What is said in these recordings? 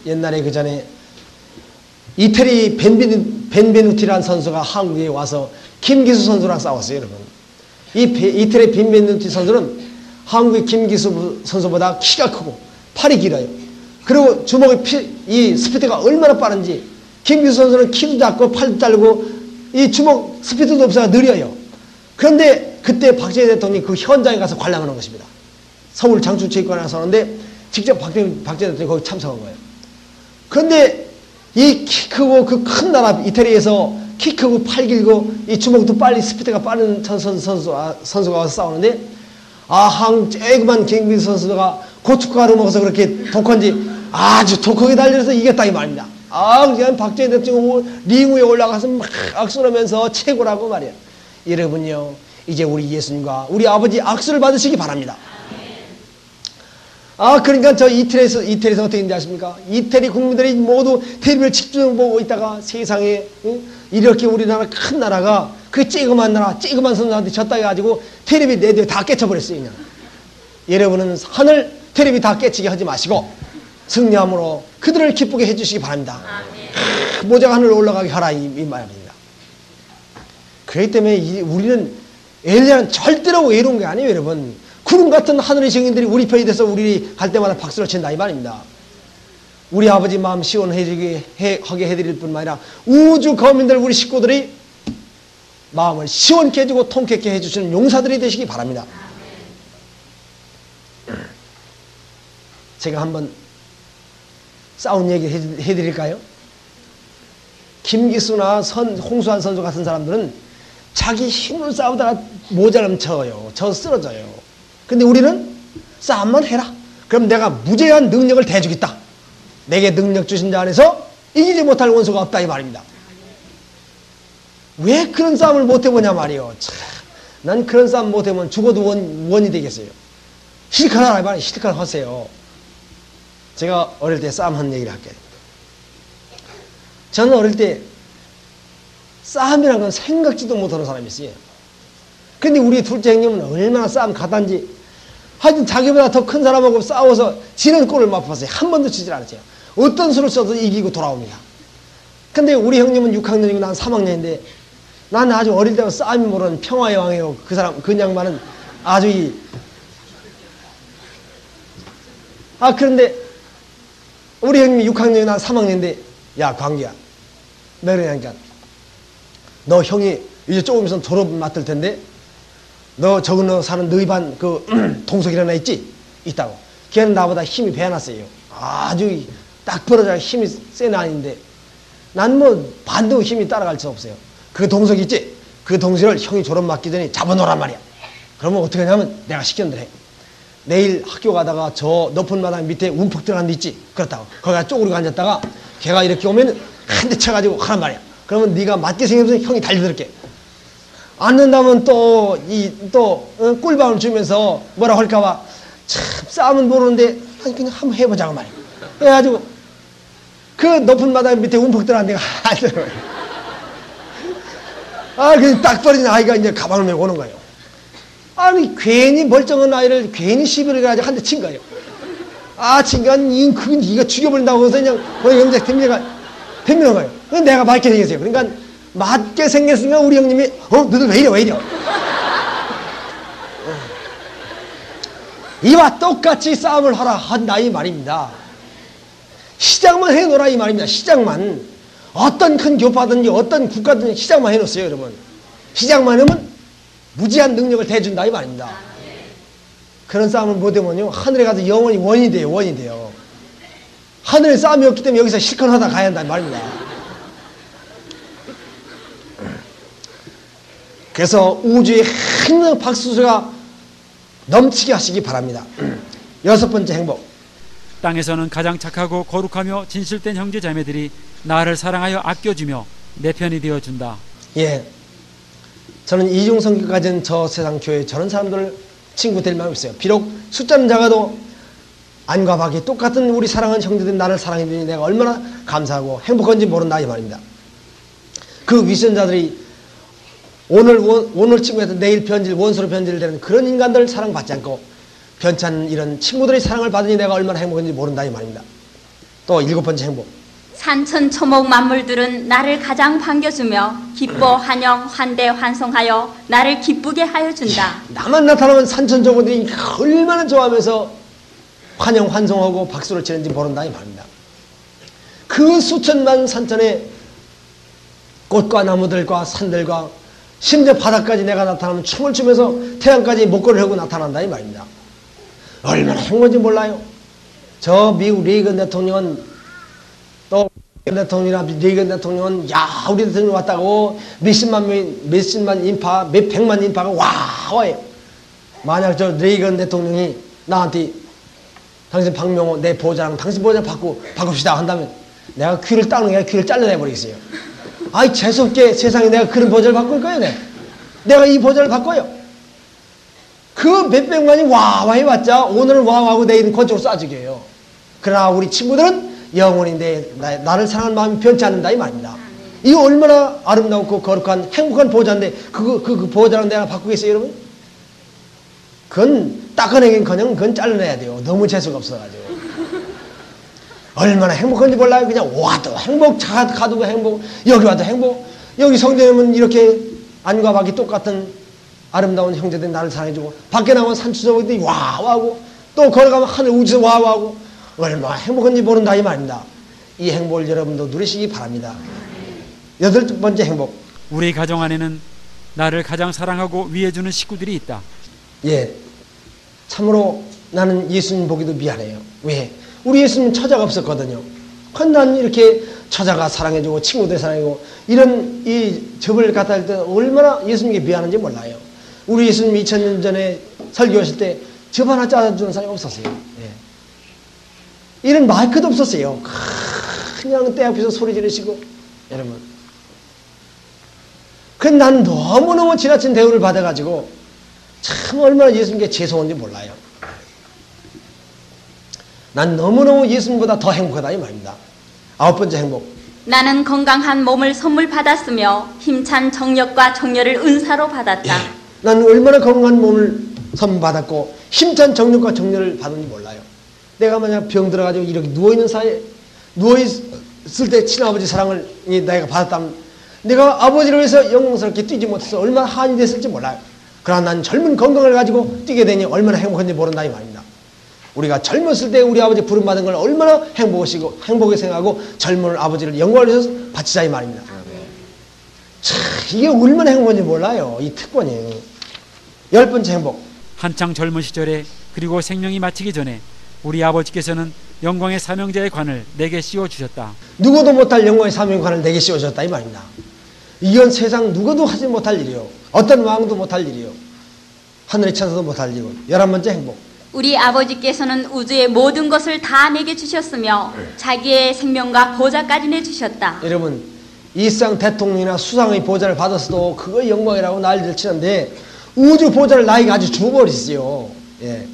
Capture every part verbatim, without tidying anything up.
옛날에 그 전에 이태리 벤베누, 벤베누티라는 선수가 한국에 와서 김기수 선수랑 싸웠어요, 여러분. 이 베, 이태리 벤베누티 선수는 한국의 김기수 선수보다 키가 크고 팔이 길어요. 그리고 주먹의 피, 이 스피드가 얼마나 빠른지, 김기수 선수는 키도 작고 팔도 짧고 이 주먹 스피드도 없어서 느려요. 그런데 그때 박정희 대통령이 그 현장에 가서 관람하는 것입니다. 서울 장충체육관에 가서 하는데 직접 박정희, 박정희 대통령이 거기 참석한 거예요. 그런데 이 키 크고 그 큰 나라 이태리에서 키 크고 팔 길고 이 주먹도 빨리 스피드가 빠른 선수, 선수, 선수가 와서 싸우는데, 아, 한 쬐그만 김기수 선수가 고춧가루 먹어서 그렇게 독한지 아주 독하게 달려서 이겼다 이 말입니다. 아, 그냥 박정희 대통령 링 위에 올라가서 막 악수를 하면서 최고라고 말이야. 여러분요, 이제 우리 예수님과 우리 아버지 악수를 받으시기 바랍니다. 아, 그러니까 저 이태리에서, 이태리에서 어떻게 했는지 아십니까? 이태리 국민들이 모두 텔레비를 집중 보고 있다가 세상에, 응? 이렇게 우리나라 큰 나라가 그 쬐그만 나라, 쬐그만 선수한테 졌다 해가지고 텔레비 네 대 다 깨쳐버렸어요, 그냥. 여러분은 하늘 텔레비 다 깨치게 하지 마시고 승리함으로 그들을 기쁘게 해주시기 바랍니다. 크, 모자가 하늘로 올라가게 하라, 이, 이 말입니다. 그렇기 때문에 이, 우리는 엘리야는 절대로 외로운 게 아니에요, 여러분. 구름 같은 하늘의 증인들이 우리 편이 돼서 우리 갈 때마다 박수를 친다 이 말입니다. 우리 아버지 마음 시원하게 해드릴 뿐만 아니라 우주 거민들 우리 식구들이 마음을 시원케 해주고 통쾌하게 해주시는 용사들이 되시기 바랍니다. 제가 한번 싸운 얘기 해드릴까요? 김기수나 선, 홍수환 선수 같은 사람들은 자기 힘으로 싸우다가 모자라면 져요. 져 쓰러져요. 근데 우리는 싸움만 해라. 그럼 내가 무제한 능력을 대주겠다. 내게 능력 주신 자 안에서 이기지 못할 원수가 없다 이 말입니다. 왜 그런 싸움을 못 해보냐 말이요. 참, 난 그런 싸움 못 해보면 죽어도 원, 원이 되겠어요. 실컷 하라 이 말이에요. 실컷 하세요. 제가 어릴 때 싸움한 얘기를 할게요. 저는 어릴 때 싸움이라는 건 생각지도 못하는 사람이었어요. 근데 우리 둘째 형님은 얼마나 싸움 가단지, 하여튼 자기보다 더 큰 사람하고 싸워서 지는 꼴을 맛봤어요. 한 번도 지질 않았어요. 어떤 수를 써도 이기고 돌아옵니다. 근데 우리 형님은 육 학년이고 난 삼 학년인데 나는 아주 어릴 때부터 싸움이 모르는 평화의 왕이에요. 그 사람, 그 양반은 아주 이. 아, 그런데 우리 형님이 육 학년이고 난 삼 학년인데, 야, 광기야. 너 그러냐니까. 너 형이 이제 조금 있으면 졸업 맡을 텐데, 너 저거 너 사는 너희 반 그 동석이라나 있지? 있다고. 걔는 나보다 힘이 배어났어요. 아주 딱 벌어져야 힘이 센 아이인데 난 뭐 반도 힘이 따라갈 수 없어요. 그 동석 있지? 그 동석을 형이 졸업 맡기 전에 잡아놓으란 말이야. 그러면 어떻게 하냐면 내가 시키는 대로 해. 내일 학교 가다가 저 높은 마당 밑에 움푹 들어간 데 있지? 그렇다고. 거기가 쪼그리고 앉았다가 걔가 이렇게 오면 한 대 쳐가지고 하란 말이야. 그러면 네가 맞게 생겨서 형이 달려들게. 앉는다면 또, 이, 또, 어, 꿀밤을 주면서 뭐라 할까봐 참 싸움은 모르는데 그냥 한번 해보자고 말이야. 그래가지고 그 높은 마당 밑에 움푹 들어간 데가 앉아요. 아, 그냥 딱 버린 아이가 이제 가방을 메고 오는 거예요. 아니, 괜히 멀쩡한 아이를 괜히 시비를 가지고 한 대 친 거예요. 아, 친간, 이, 그, 니가 죽여버린다고 해서 그냥, 거기 영작 댐미가, 댐미는 거예요. 그럼 내가 맞게 생겼어요. 그러니까, 맞게 생겼으니까 우리 형님이, 어, 너들 왜 이래, 왜 이래. 어. 이와 똑같이 싸움을 하라 한다, 이 말입니다. 시작만 해놓으라, 이 말입니다. 시작만. 어떤 큰 교파든지 어떤 국가든지 시작만 해놓으세요, 여러분. 시작만 하면 무지한 능력을 대준다, 이 말입니다. 그런 싸움을 못하면요, 하늘에 가서 영원히 원이 돼요, 원이 돼요. 하늘에 싸움이 없기 때문에 여기서 실컷 하다 가야 한다, 이 말입니다. 그래서 우주에 항상 박수가 넘치게 하시기 바랍니다. 여섯 번째 행복. 땅에서는 가장 착하고 거룩하며 진실된 형제 자매들이 나를 사랑하여 아껴주며 내 편이 되어준다. 예, 저는 이중성격 가진 저 세상 교회에 저런 사람들 친구 될 마음이 있어요. 비록 숫자는 작아도 안과 밖이 똑같은 우리 사랑하는 형제들이 나를 사랑해주니 내가 얼마나 감사하고 행복한지 모른다, 이 말입니다. 그 위선자들이 오늘 원, 오늘 친구한테 내일 변질, 원수로 변질되는 그런 인간들을 사랑받지 않고 변찮은 이런 친구들의 사랑을 받으니 내가 얼마나 행복한지 모른다, 이 말입니다. 또 일곱 번째 행복. 산천초목 만물들은 나를 가장 반겨주며 기뻐 환영 환대 환송하여 나를 기쁘게 하여 준다. 나만 나타나면 산천초목들이 얼마나 좋아하면서 환영 환송하고 박수를 치는지 모른다 이 말입니다. 그 수천만 산천의 꽃과 나무들과 산들과 심지어 바다까지 내가 나타나면 춤을 추면서 태양까지 목걸이를 하고 나타난다 이 말입니다. 얼마나 행복한지 몰라요. 저 미국 레이건 대통령은 또 대통령이나 레이건 대통령은 야 우리 대통령 왔다고 몇십만 명, 몇십만 인파, 몇백만 인파가 와 와요. 만약 저 레이건 대통령이 나한테 당신 박명호 내 보좌랑 당신 보좌 바꾸 바꿉시다 한다면 내가 귀를 따는 게 귀를 잘라내 버리겠어요. 아이 재수없게 세상에 내가 그런 보좌를 바꿀 거예요. 내가, 내가 이 보좌를 바꿔요. 그 몇백만이 와와 해봤자 오늘은 와와하고 내일은 그쪽으로 쏴주게요. 그러나 우리 친구들은 영원히 내, 나, 나를 사랑하는 마음이 변치 않는다 이 말입니다. 이거 얼마나 아름답고 거룩한 행복한 보좌인데 그거 그, 그 보좌랑 내가 바꾸겠어요 여러분? 그건 닦아내긴커녕 그건 잘라내야 돼요. 너무 재수가 없어가지고. 얼마나 행복한지 몰라요. 그냥 와도 행복, 차 가도 행복, 여기 와도 행복. 여기 성전에 오면 이렇게 안과 밖이 똑같은 아름다운 형제들이 나를 사랑해주고 밖에 나가면 산수저들이 와와하고 또 걸어가면 하늘 우주에서 와와하고 얼마나 행복한지 모른다 이 말입니다. 이 행복을 여러분도 누리시기 바랍니다. 여덟 번째 행복. 우리 가정 안에는 나를 가장 사랑하고 위해주는 식구들이 있다. 예, 참으로 나는 예수님 보기도 미안해요. 왜? 우리 예수님 처자가 없었거든요. 근데 난 이렇게 처자가 사랑해주고 친구들 사랑해주고 이런 이 접을 갖다 할 때 얼마나 예수님께 미안한지 몰라요. 우리 예수님이 이천 년 전에 설교하실 때 접 하나 짜주는 사람이 없었어요. 예. 이런 마이크도 없었어요. 그냥 때 앞에서 소리 지르시고 여러분. 그런데 난 너무너무 지나친 대우를 받아가지고 참 얼마나 예수님께 죄송한지 몰라요. 난 너무너무 예수님보다 더 행복하다 이 말입니다. 아홉 번째 행복. 나는 건강한 몸을 선물 받았으며 힘찬 정력과 정열을 은사로 받았다. 예. 나는 얼마나 건강한 몸을 선물 받았고 힘찬 정력과 정열을 받은지 몰라요. 내가 만약 병 들어가지고 이렇게 누워있는 사이에 누워있을 때 친아버지 사랑을 내가 받았다면 내가 아버지를 위해서 영광스럽게 뛰지 못해서 얼마나 한이 됐을지 몰라요. 그러나 난 젊은 건강을 가지고 뛰게 되니 얼마나 행복한지 모른다 이 말입니다. 우리가 젊었을 때 우리 아버지 부름받은 걸 얼마나 행복하시고 행복하게 생각하고 젊은 아버지를 영광을 위해서 바치자 이 말입니다. 참 이게 얼마나 행복한지 몰라요. 이 특권이에요. 열 번째 행복. 한창 젊은 시절에 그리고 생명이 마치기 전에 우리 아버지께서는 영광의 사명자의 관을 내게 씌워주셨다. 누구도 못할 영광의 사명의 관을 내게 씌워주셨다 이 말입니다. 이건 세상 누구도 하지 못할 일이요. 어떤 왕도 못할 일이요. 하늘의 천사도 못할 일이고. 열한 번째 행복. 우리 아버지께서는 우주의 모든 것을 다 내게 주셨으며 자기의 생명과 보좌까지 내주셨다. 여러분 이 세상 대통령이나 수상의 보좌를 받았어도 그거 영광이라고 난리를 치는데 우주 보좌를 나에게 아주 줘버리세요. 예.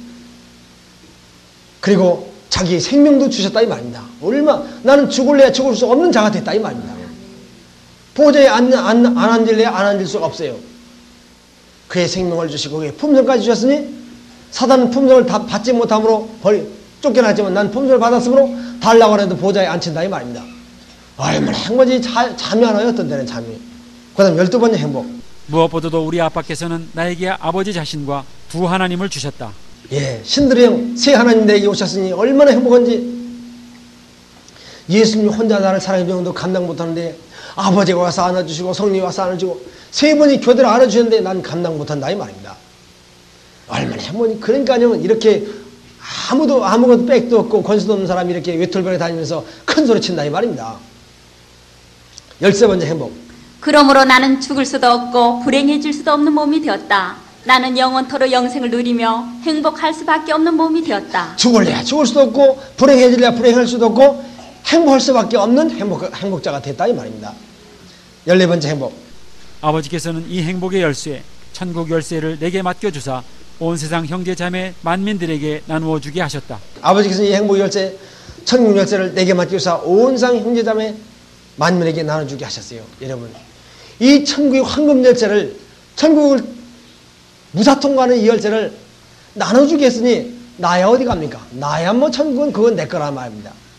그리고 자기의 생명도 주셨다 이 말입니다. 얼마 나는 죽을래야 죽을 수 없는 자가 됐다 이 말입니다. 보좌에 안, 안, 안 앉을래야 안 앉을 수가 없어요. 그의 생명을 주시고 그의 품성까지 주셨으니 사단은 품성을 다 받지 못함으로 버리, 쫓겨났지만 난 품성을 받았으므로 달라고 해도 보좌에 앉힌다 이 말입니다. 얼마나 행복이 잠이 안 와요. 어떤 데는 잠이. 그 다음 열두 번째 행복. 무엇보다도 우리 아빠께서는 나에게 아버지 자신과 두 하나님을 주셨다. 예, 신들의 영, 세 하나님 내게 오셨으니 얼마나 행복한지. 예수님이 혼자 나를 사랑해 주는 것도 감당 못하는데 아버지가 와서 안아주시고 성령이 와서 안아주고 세 분이 교대를 안아주셨는데 난 감당 못한다 이 말입니다. 얼마나 행복이. 그러니까요 이렇게 아무도 아무것도 백도 없고 권수도 없는 사람이 이렇게 외톨이에 다니면서 큰 소리 친다 이 말입니다. 열세 번째 행복. 그러므로 나는 죽을 수도 없고 불행해질 수도 없는 몸이 되었다. 나는 영원토록 영생을 누리며 행복할 수밖에 없는 몸이 되었다. 죽을래야 죽을 수도 없고 불행해질래야 불행할 수도 없고 행복할 수밖에 없는 행복, 행복자가 됐다 이 말입니다. 열네 번째 행복. 아버지께서는 이 행복의 열쇠, 천국 열쇠를 내게 맡겨주사 온 세상 형제 자매 만민들에게 나누어 주게 하셨다. 아버지께서는 이 행복의 열쇠, 천국 열쇠를 내게 맡겨주사 온 세상 형제 자매 만민에게 나눠주게 하셨어요. 여러분 이 천국의 황금 열쇠를 천국을 무사통과하는 이 열쇠를 나눠주게 했으니 나야 어디 갑니까? 나야 뭐 천국은 그건 내 거란 말입니다.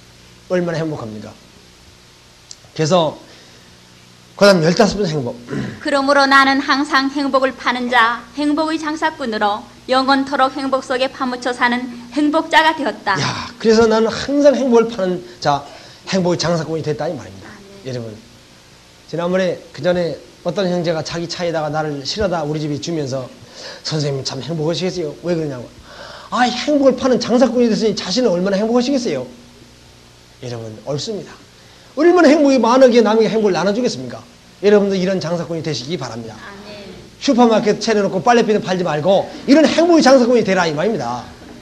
얼마나 행복합니까? 그래서 그 다음 열다섯 번째 행복. 그러므로 나는 항상 행복을 파는 자, 행복의 장사꾼으로 영원토록 행복 속에 파묻혀 사는 행복자가 되었다. 야, 그래서 나는 항상 행복을 파는 자, 행복의 장사꾼이 됐다 이 말입니다. 아, 네. 여러분, 지난번에 그 전에 어떤 형제가 자기 차에다가 나를 실어다 우리 집에 주면서 선생님 참 행복하시겠어요? 왜 그러냐고. 아, 행복을 파는 장사꾼이 됐으니 자신은 얼마나 행복하시겠어요? 여러분, 옳습니다. 얼마나 행복이 많으기에 남에게 행복을 나눠주겠습니까? 여러분도 이런 장사꾼이 되시기 바랍니다. 아멘. 슈퍼마켓 차려놓고 빨래비는 팔지 말고 이런 행복의 장사꾼이 되라 이 말입니다.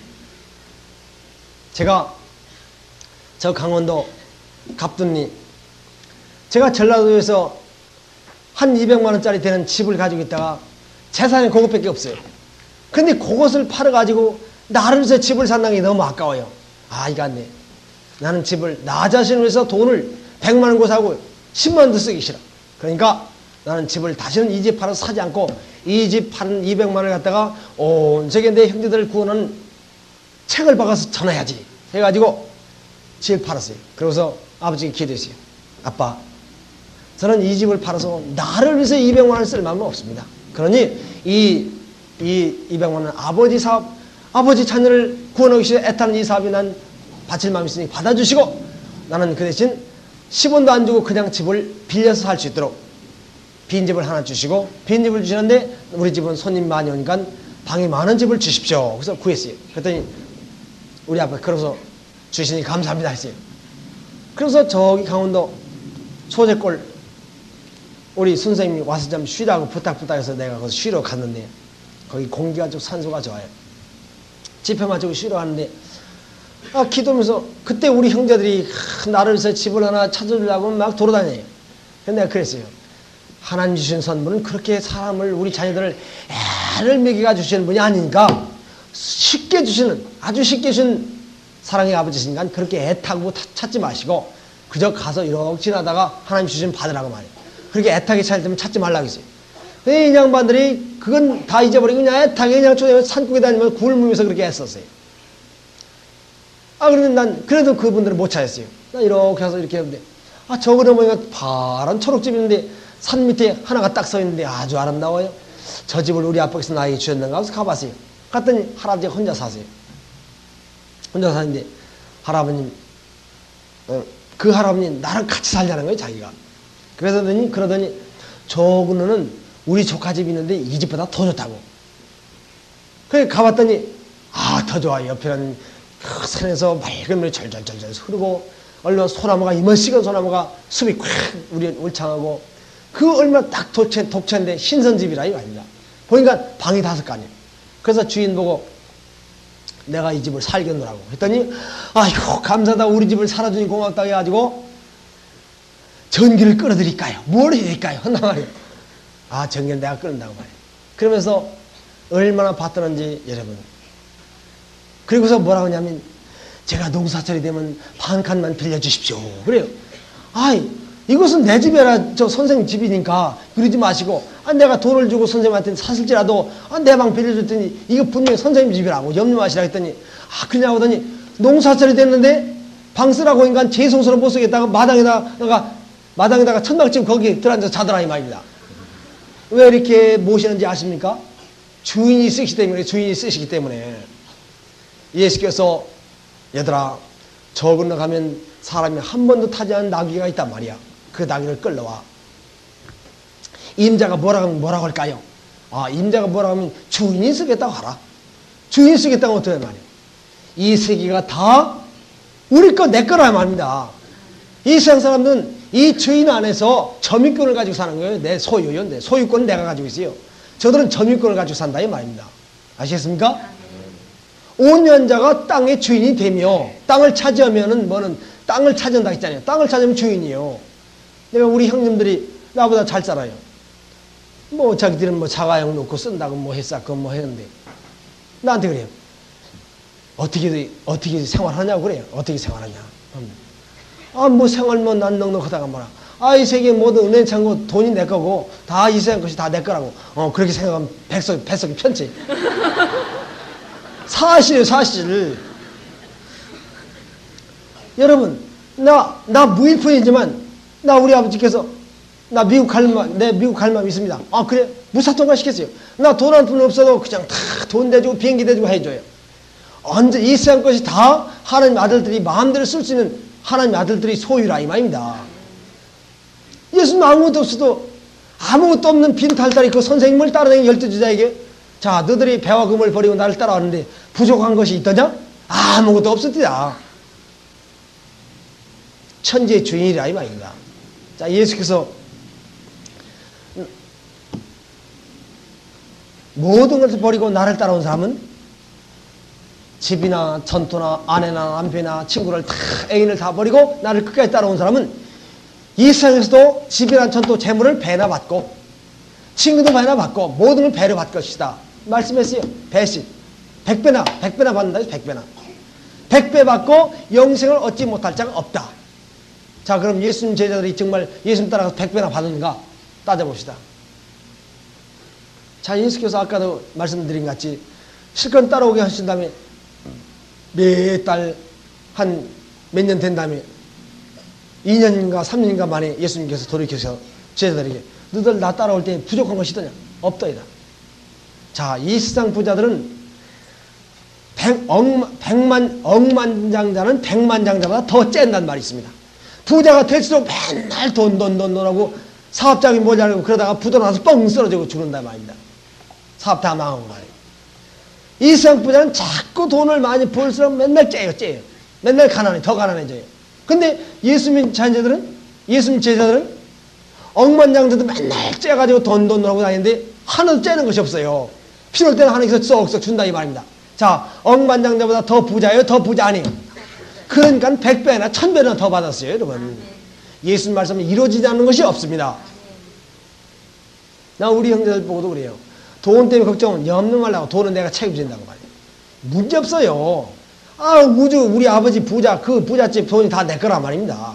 제가 저 강원도 갑둔리, 제가 전라도에서 한 이백만 원짜리 되는 집을 가지고 있다가 재산이 그것밖에 없어요. 근데 그것을 팔아가지고 나를 위해서 집을 산다는 게 너무 아까워요. 아, 이거 안 돼. 나는 집을 나 자신을 위해서 돈을 백만 원 고사하고 십만 원도 쓰기 싫어. 그러니까 나는 집을 다시는 이 집 팔아서 사지 않고 이 집 파는 이백만 원을 갖다가 온 세계 내 형제들을 구원하는 책을 박아서 전해야지 해가지고 집을 팔았어요. 그러고서 아버지께 기도했어요. 아빠, 저는 이 집을 팔아서 나를 위해서 이백만 원을 쓸 마음은 없습니다. 그러니 이, 이 이백만 원은 아버지 사업, 아버지 자녀를 구원하기 위해 애타는 이 사업이 난 바칠 마음이 있으니 받아주시고 나는 그 대신 십 원도 안 주고 그냥 집을 빌려서 살 수 있도록 빈집을 하나 주시고, 빈집을 주시는데 우리 집은 손님 많이 오니까 방이 많은 집을 주십시오. 그래서 구했어요. 그랬더니 우리 아빠 그래서 주시니 감사합니다 했어요. 그래서 저기 강원도 소재골 우리 선생님이 와서 좀 쉬라고 부탁 부탁해서 내가 거기서 쉬러 갔는데 거기 공기가 좀 산소가 좋아요. 집회 마치고 쉬러 갔는데 아, 기도하면서 그때 우리 형제들이 하, 나를 위해서 집을 하나 찾아주려고 막 돌아다녀요. 근데 내가 그랬어요. 하나님 주신 선물은 그렇게 사람을, 우리 자녀들을 애를 먹여 주시는 분이 아니니까 쉽게 주시는, 아주 쉽게 주신 사랑의 아버지시니까 그렇게 애타고 찾지 마시고 그저 가서 이렇게 지나다가 하나님 주신 받으라고 말해요. 그렇게 애타게 찾을 때면 찾지 말라고 했어요. 근데 이 양반들이 그건 다 잊어버리고 그냥 애타게 그냥 초대하면 산국에 다니면 굴 물면서 그렇게 했었어요. 아, 그러면 난 그래도 그분들은 못 찾았어요. 난 이렇게 해서 이렇게 했는데 아, 저거는 보니까 파란 초록집이 있는데 산 밑에 하나가 딱 서 있는데 아주 아름다워요. 저 집을 우리 아빠께서 나에게 주셨는가 하면서 가봤어요. 갔더니 할아버지가 혼자 사세요. 혼자 사는데 할아버님, 어, 그 할아버님 나랑 같이 살자는 거예요, 자기가. 그러더니 그러더니 저거는 우리 조카 집이 있는데 이 집보다 더 좋다고. 그래 가봤더니 아, 더 좋아요. 옆에는 그 산에서 맑은 물이 절절절절 흐르고 얼마나 소나무가 이만씩은 소나무가 숲이 콱 우리 울창하고 그 얼마나 딱 독채, 독채인데 신선집이라 이 말입니다. 보니까 방이 다섯 간이에요. 그래서 주인 보고 내가 이 집을 살겠노라고 했더니 아이고 감사하다 우리 집을 살아주니 고맙다고 해가지고 전기를 끌어드릴까요? 뭘 해드릴까요? 한단 말이에요. 아, 전기를 내가 끌는다고 말이에요. 그러면서 얼마나 받드는지 여러분. 그리고서 뭐라고 하냐면 제가 농사철이 되면 반 칸만 빌려주십시오. 그래요. 아이, 이것은 내 집이라 저 선생님 집이니까 그러지 마시고 아, 내가 돈을 주고 선생님한테 사실지라도 아, 내 방 빌려줬더니 이거 분명히 선생님 집이라고 염려 마시라 했더니 아, 그러냐고 하더니 농사철이 됐는데 방 쓰라고 하니까 재송소를 못 쓰겠다고 마당에다가 마당에다가 천막집 거기 들어앉아서 자더라 이 말입니다. 왜 이렇게 모시는지 아십니까? 주인이 쓰시기 때문에 주인이 쓰시기 때문에 예수께서 얘들아 저 건너가면 사람이 한 번도 타지 않은 나귀가 있단 말이야. 그 나귀를 끌러와. 임자가 뭐라고 하면 뭐라고 할까요? 아, 임자가 뭐라고 하면 주인이 쓰겠다고 하라. 주인이 쓰겠다고 어떻게 말이야. 이 세계가 다 우리 거 내 거라 말입니다. 이 세상 사람들은 이 주인 안에서 점유권을 가지고 사는 거예요. 내 소유요. 내 소유권은 내가 가지고 있어요. 저들은 점유권을 가지고 산다 이 말입니다. 아시겠습니까? 온전자가 땅의 주인이 되며 땅을 차지하면은 뭐는 땅을 차지한다 했잖아요. 땅을 차지하면 주인이에요. 내가 우리 형님들이 나보다 잘 살아요. 뭐 자기들은 뭐 자가용 놓고 쓴다고 뭐 했었고 뭐 했는데 나한테 그래요. 어떻게 어떻게 생활하냐고 그래요. 어떻게 생활하냐. 아, 뭐 생활 뭐 난 넉넉하다가 뭐라. 아, 이 세계 모든 은행 창고 돈이 내 거고 다 이 세상 것이 다 내 거라고. 어, 그렇게 생각하면 백석 백석이 편치. 사실이에요, 사실. 여러분, 나, 나 무일푼이지만, 나 우리 아버지께서, 나 미국 갈 마, 내 미국 갈 마음 있습니다. 아, 그래? 무사 통과 시켰어요. 나 돈 한 푼 없어도 그냥 다 돈 대주고 비행기 대주고 해줘요. 언제, 이 세상 것이 다 하나님 아들들이 마음대로 쓸 수 있는 하나님 아들들이 소유라, 이 말입니다. 예수님 아무것도 없어도, 아무것도 없는 빈탈탈이 그 선생님을 따라다니는 열두 제자에게, 자, 너들이 배와 금을 버리고 나를 따라왔는데 부족한 것이 있더냐? 아무것도 없었디다. 천지의 주인이라, 이 말입니다. 자, 예수께서 모든 것을 버리고 나를 따라온 사람은 집이나 전토나 아내나 남편이나 친구를 다, 애인을 다 버리고 나를 끝까지 따라온 사람은 이 세상에서도 집이나 전토 재물을 배나 받고 친구도 배나 받고 모든 걸 배로 받을 것이다 말씀했어요. 배신 백배나 백배나 받는다. 백배나 백배 받고 영생을 얻지 못할 자가 없다. 자, 그럼 예수님 제자들이 정말 예수님 따라가서 백배나 받는가 따져봅시다. 자, 예수께서 아까도 말씀드린 것 같이 실컷 따라오게 하신 다음에 매달 한 몇 년 된 다음에 이 년인가 삼 년인가 만에 예수님께서 돌이켜서 제자들에게 너들 나 따라올 때 부족한 것이 있더냐? 없더이다. 자, 이 세상 부자들은 백, 억, 백만, 억만장자는 백만장자보다 더 짠단 말이 있습니다. 부자가 될수록 맨날 돈, 돈, 돈, 돈 하고 사업장이 모자라고 그러다가 부도 나서 뻥 쓰러지고 죽는단 말입니다. 사업 다 망하고 말이에요. 이 세상 부자는 자꾸 돈을 많이 벌수록 맨날 째요, 째요. 맨날 가난해, 더 가난해져요. 근데 예수님 자녀들은, 예수님 제자들은 억만장자도 맨날 째가지고 돈, 돈 하고 다니는데 하나도 째는 것이 없어요. 필요할 때는 하나님께서 쏙쏙 준다, 이 말입니다. 자, 억만장자보다 더 부자예요? 더 부자 아니에요? 그러니까 백배나 천배나 더 받았어요, 여러분. 예수님 말씀은 이루어지지 않는 것이 없습니다. 나 우리 형제들 보고도 그래요. 돈 때문에 걱정은 염려 말라고. 돈은 내가 책임진다고 말이에요. 문제 없어요. 아, 우주 우리 아버지 부자, 그 부잣집 돈이 다 내 거란 말입니다.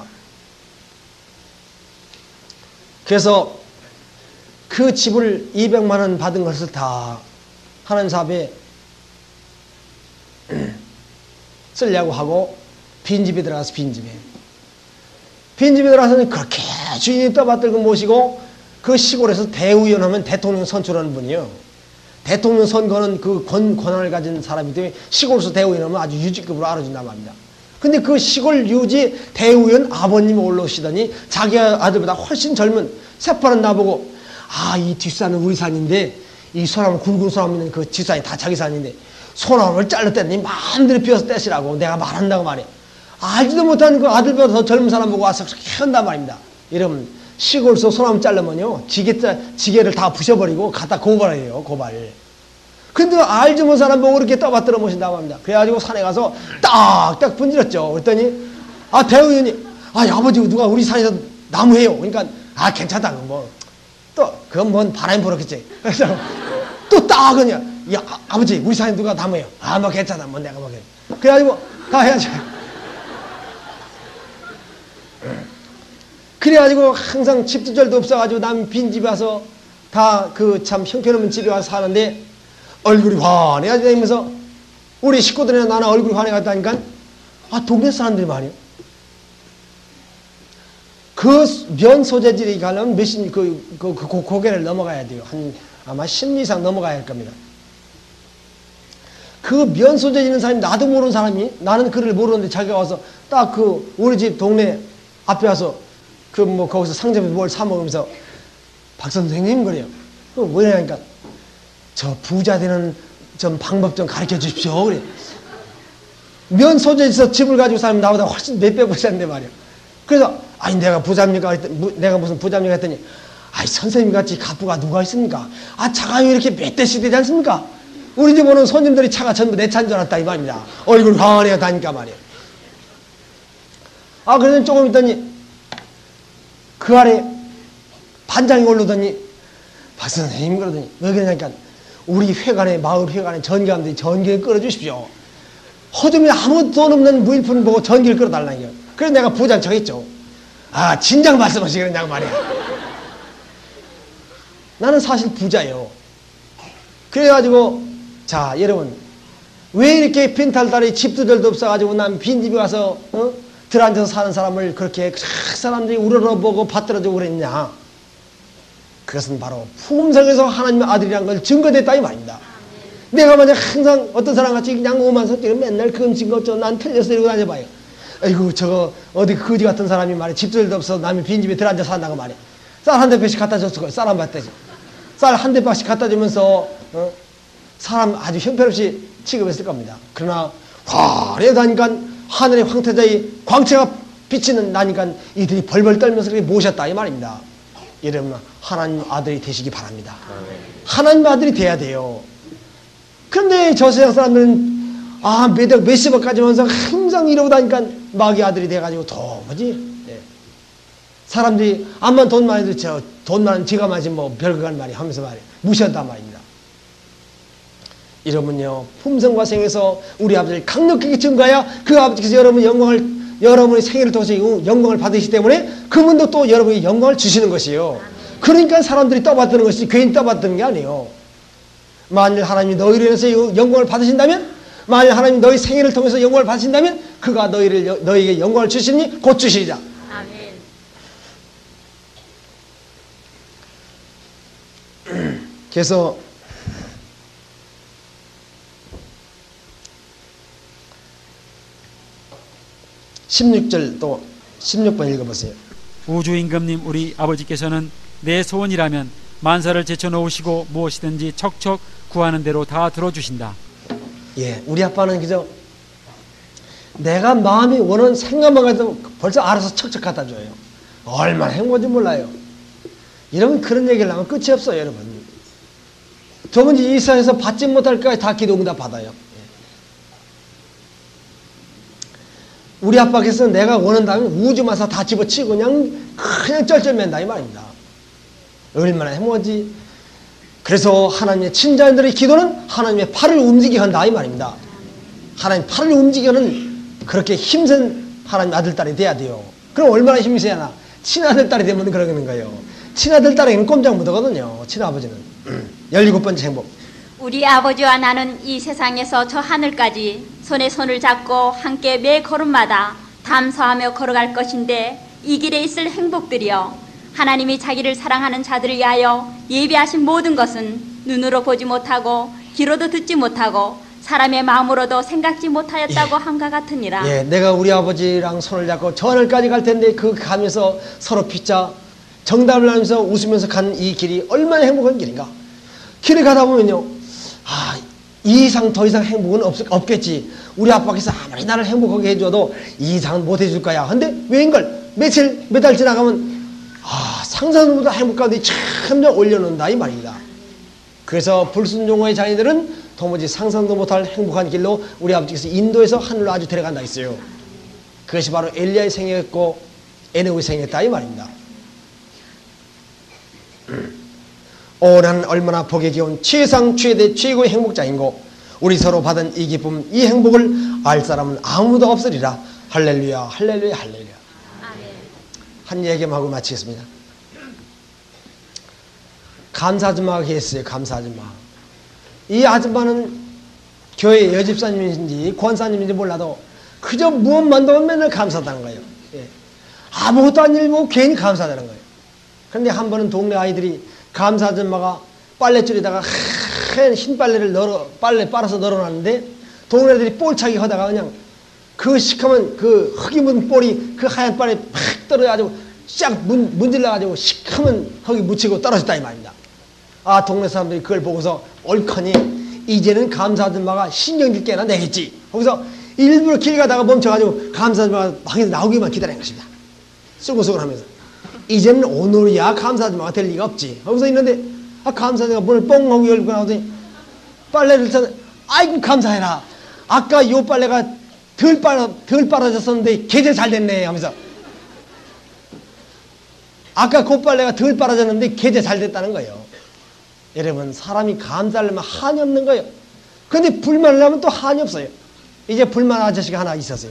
그래서 그 집을 이백만 원 받은 것을 다 하나님 사업에 쓰려고 하고 빈집에 들어가서 빈집에 빈집에 들어가서는 그렇게 주인이 떠받들고 모시고 그 시골에서 대의원 하면 대통령 선출하는 분이요. 대통령 선거는 그 권, 권한을 가진 사람이기 때문에 시골에서 대의원 하면 아주 유지급으로 알아준단 말입니다. 근데 그 시골 유지 대의원 아버님이 올라오시더니 자기 아들보다 훨씬 젊은 새파란 나보고 아, 이 뒷산은 우리 산인데 이 소나무 굵은 소나무 있는 그 뒷산이 다 자기 산인데 소나무를 잘랐더니 마음대로 비워서 떼시라고 내가 말한다고 말해. 알지도 못하는 그 아들보다 더 젊은 사람 보고 와서 그렇게 한단 말입니다. 여러분, 시골에서 소나무 자르면요 지게, 지게를 다 부셔버리고 갖다 고발해요. 고발. 근데 알지 못한 사람 보고 그렇게 떠받들어 모신다고 합니다. 그래가지고 산에 가서 딱딱 분질렀죠. 그랬더니 아, 대의원이 아, 아버지 누가 우리 산에서 나무해요. 그러니까 아, 괜찮다. 뭐 또 그건 뭔 바람이 불었겠지. 그래서 또 딱 그냥 야, 아, 아버지 우리 산에 누가 나무해요. 아, 뭐 괜찮아. 뭐 내가 먹게. 그래가지고 다 해야지. 그래가지고 항상 집두절도 없어가지고 남 빈집에 와서 다 그 참 형편없는 집에 와서 사는데 얼굴이 환해가지고 다니면서 우리 식구들이나 나는 얼굴이 환해가다니까 아, 동네 사람들이 말이에요. 그 면 소재질이 가려면 몇십, 그, 그, 그, 그 고개를 넘어가야 돼요. 한 아마 십 미 이상 넘어가야 할 겁니다. 그 면 소재 있는 사람이 나도 모르는 사람이 나는 그를 모르는데 자기가 와서 딱 그 우리 집 동네 앞에 와서 그 뭐 거기서 상점에서 뭘 사 먹으면서 박 선생님 그래요. 그 뭐냐니까 저 부자 되는 좀 방법 좀 가르쳐 주십시오. 그래. 면 소재에서 집을 가지고 살면 나보다 훨씬 몇 배 부자인데 말이야. 그래서 아니 내가 부자입니까? 했더니, 내가 무슨 부자입니까? 했더니 아이 선생님 같이 갑부가 누가 있습니까? 아 차가 이렇게 몇 대씩 되지 않습니까? 우리 집 오는 손님들이 차가 전부 내 차인 줄 알았다 이 말입니다. 얼굴 환해가 다니까 말이야. 아 그러더니 조금 있더니 그 아래 반장이 올르더니 박 선생님 그러더니 왜 그러냐니까 우리 회관에 마을 회관에 전기하는데 전기를 끌어주십시오. 허점이 아무 돈 없는 무일푼 보고 전기를 끌어달라니까. 그래서 내가 부자인 척 했죠. 아 진작 말씀하시겠냐고 말이야. 나는 사실 부자예요. 그래가지고 자 여러분 왜 이렇게 빈탈탈이 집두들도 없어가지고 난 빈집에 가서 어? 들어앉아서 사는 사람을 그렇게 사람들이 우러러보고 받들어주고 그랬냐? 그것은 바로 품성에서 하나님의 아들이란 걸 증거됐다 이 말입니다. 내가 만약 항상 어떤 사람같이 그냥 오만 서 맨날 그 음식 어쩌 난 틀려서 이러고 다녀봐요. 아이고 저거 어디 거지 같은 사람이 말이야. 집들도 없어 남의 빈집에 들어앉아 산다고 말이야. 쌀 한 대씩 갖다 줬을 거야. 쌀 한 밭대지. 쌀 한 대씩 갖다 주면서 어? 사람 아주 형편없이 취급했을 겁니다. 그러나 화려하니까 하늘의 황태자의 광채가 비치는 나니까 이들이 벌벌 떨면서 그렇게 모셨다 이 말입니다. 여러분 하나님 아들이 되시기 바랍니다. 하나님 아들이 돼야 돼요. 그런데 저 세상 사람들은 아 몇억 몇십억까지 하면서 항상 이러고 다니까 마귀 아들이 돼가지고 도무지 예. 사람들이 암만 돈 많이 들저 돈 많은 지가 마지 뭐 별거간 말이 하면서 말이야 무시한단 말입니다. 이러면요 품성과 생에서 우리 아버지를 강력하게 증거해야 그 아버지께서 여러분 영광을 여러분의 생애를 통해서 영광을 받으시기 때문에 그분도 또 여러분이 영광을 주시는 것이에요. 그러니까 사람들이 떠받드는 것이 괜히 떠받드는 게 아니에요. 만일 하나님이 너희로 인해서 영광을 받으신다면, 만일 하나님이 너희 생애를 통해서 영광을 받으신다면 그가 너희를 너희에게 영광을 주시니 곧 주시리라. 아멘. 그래서 십육 절 또 십육 번 읽어보세요. 우주임금님 우리 아버지께서는 내 소원이라면 만사를 제쳐놓으시고 무엇이든지 척척 구하는 대로 다 들어주신다. 예, 우리 아빠는 그저 내가 마음이 원하는 생각만 해도 벌써 알아서 척척 갖다 줘요. 얼마나 행복한지 몰라요. 여러분 그런 얘기를 하면 끝이 없어요. 여러분 도무지 이 세상에서 받지 못할 것까지 다 기도 응답 받아요. 우리 아빠께서 내가 원한다면 우주마사 다 집어치고 그냥 그냥 쩔쩔맨다 이 말입니다. 얼마나 행복한지. 그래서 하나님의 친자들의 기도는 하나님의 팔을 움직이게 한다 이 말입니다. 하나님 팔을 움직이게 하는 그렇게 힘센 하나님 아들딸이 돼야 돼요. 그럼 얼마나 힘이 세나? 친아들딸이 되면 그러는 거예요. 친아들딸에게는 꼼짝 못하거든요. 친아버지는. 열일곱 번째 행복. 우리 아버지와 나는 이 세상에서 저 하늘까지 손에 손을 잡고 함께 매 걸음마다 담소하며 걸어갈 것인데 이 길에 있을 행복들이여 하나님이 자기를 사랑하는 자들을 위하여 예비하신 모든 것은 눈으로 보지 못하고 귀로도 듣지 못하고 사람의 마음으로도 생각지 못하였다고 예. 함과 같으니라. 예, 내가 우리 아버지랑 손을 잡고 저 하늘까지 갈 텐데 그 가면서 서로 피자 정답을 하면서 웃으면서 가는 이 길이 얼마나 행복한 길인가. 길을 가다 보면요 아, 이 이상 더 이상 행복은 없, 없겠지. 우리 아빠께서 아무리 나를 행복하게 해줘도 이 이상은 못 해줄 거야. 근데 왜인걸 며칠 몇 달 지나가면 아, 상상보다 행복감이 점점 올려놓는다 이 말입니다. 그래서 불순종의 자녀들은 도무지 상상도 못할 행복한 길로 우리 아버지께서 인도에서 하늘로 아주 데려간다 했어요. 그것이 바로 엘리야의 생애였고 에녹의 생애였다 이 말입니다. 오, 나는 얼마나 복에 기운 최상 최대 최고의 행복자인고 우리 서로 받은 이 기쁨 이 행복을 알 사람은 아무도 없으리라. 할렐루야 할렐루야 할렐루야. 아멘. 한 얘기만 하고 마치겠습니다. 감사 아줌마가 계셨어요. 감사 아줌마. 이 아줌마는 교회 여집사님인지 권사님인지 몰라도 그저 무엇만 도면 맨날 감사하다는 거예요. 예. 아무것도 안 일고 괜히 감사하다는 거예요. 그런데 한 번은 동네 아이들이 감사 아줌마가 빨래줄에다가 하얀 흰 빨래를 널어 빨래 빨아서 널어놨는데 동네 애들이 볼차기 하다가 그냥 그 시커먼 그 흙이 묻은 볼이 그 하얀 빨래 팍 떨어져가지고 쫙 문, 문질러가지고 시커먼 흙이 묻히고 떨어졌다 이 말입니다. 아, 동네 사람들이 그걸 보고서 옳거니 이제는 감사 아줌마가 신경질 깨나 내겠지. 거기서 일부러 길 가다가 멈춰가지고 감사 아줌마가 방에서 나오기만 기다리는 것입니다. 수근수근 하면서 이제는 오늘이야 감사 아줌마가 될 리가 없지. 거기서 있는데 아, 감사 아줌마가 문을 뻥 하고 열고 나오더니 빨래를 쳐 아이고 감사해라. 아까 요 빨래가 덜 빨아 덜 빨아졌었는데 개제 잘 됐네 하면서 아까 그 빨래가 덜 빨아졌는데 개제 잘 됐다는 거예요. 여러분 사람이 감사하려면 한이 없는 거예요. 그런데 불만을 하면 또 한이 없어요. 이제 불만 아저씨가 하나 있었어요.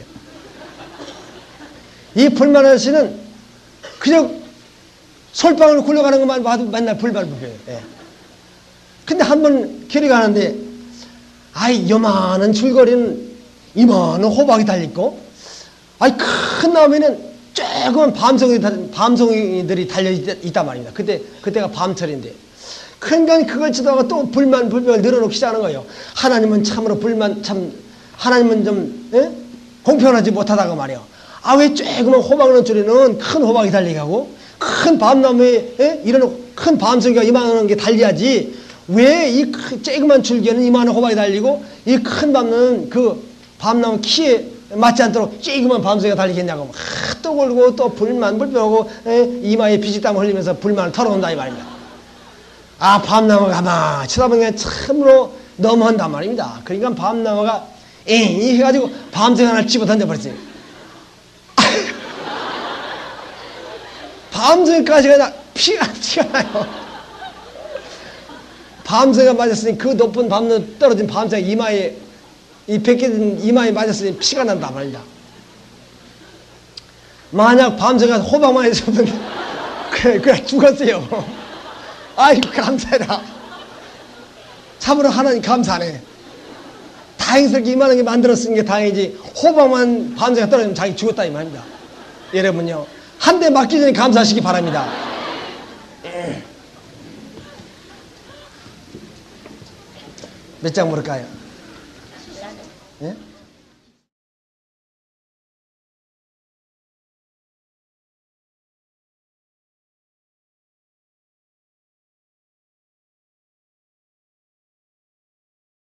이 불만 아저씨는 그냥 솔방울 굴러가는 것만 봐도 맨날 불발불표예요. 예. 근데 한 번 길이 가는데 아이 요만한 줄거리는 이만한 호박이 달려있고 아니 큰 나무에는 조그만 밤송이, 밤송이들이 달려있단 말입니다. 그때, 그때가 밤철인데. 그러니까 그걸 치다가 또 불만, 불평을 늘어놓기 시작하는 거예요. 하나님은 참으로 불만, 참, 하나님은 좀, 에? 공평하지 못하다고 말이에요. 아, 왜 조그만 호박나무 줄에는 큰 호박이 달리가고, 큰 밤나무에, 에? 이런 큰 밤송이가 이만한 게 달려야지, 왜 이 조그만 줄기에는 이만한 호박이 달리고, 이 큰 밤나무는 그 밤나무 키에 맞지 않도록 조그만 밤송이가 달리겠냐고 막 또 걸고 또 불만 불평하고 이마에 비지땀 흘리면서 불만을 털어온다 이 말입니다. 아, 밤나무가 막 쳐다보니까 참으로 너무한단 말입니다. 그러니까 밤나무가 에이 해가지고 밤송이 하나를 집어 던져버렸지. 밤송이까지 그냥 피가 피가 나요. 밤송이가 맞았으니 그 높은 밤나무 떨어진 밤송이 이마에 이 벗겨진 이마에 맞았으니 피가 난단 말이다. 만약 밤새가 호박만 했으면 그래, 그래 죽었어요. 아이고 감사해라. 참으로 하나님 감사하네. 다행스럽게 이만한 게 만들었으니 게 다행이지 호박만 밤새가 떨어지면 자기 죽었다 이 말입니다. 여러분요 한 대 맞기 전에 감사하시기 바랍니다. 몇 장 물을까요? 예?